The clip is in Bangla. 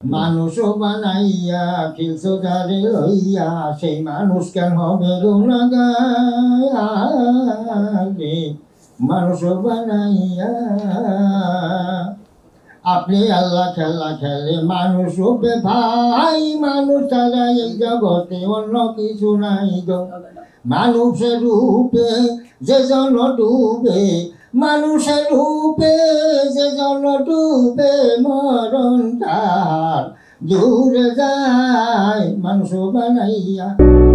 মানুষ বানাইয়া খিলছো যারে লইয়া সেই মানুষ কেন হবে গুনাগারে মানুষ বানাইয়া আপনি আল্লাহ খেলা খেলে মানুষ রূপে ভাই মানুষ ছাড়া এই জগতে অন্য কিছু নাই গো মানুষের রূপে যে জন ডুবে মানুষের রূপে যে জন ডুবে মরণ তার দূরে যায় মানুষ বানাইয়া